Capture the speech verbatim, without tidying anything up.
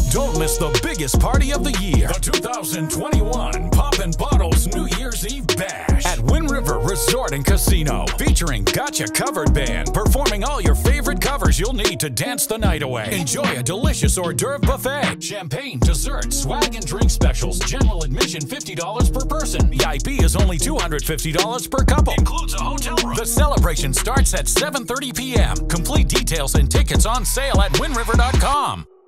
Don't miss the biggest party of the year, the two thousand twenty-one Poppin Bottles New Year's Eve Bash at Wind River Resort and Casino, featuring Gotcha Covered Band, performing all your favorite covers you'll need to dance the night away. Enjoy a delicious hors d'oeuvre buffet, champagne, dessert, swag and drink specials. General admission fifty dollars per person. V I P is only two hundred fifty dollars per couple. Includes a hotel room. The celebration starts at seven thirty p m Complete details and tickets on sale at wind river dot com.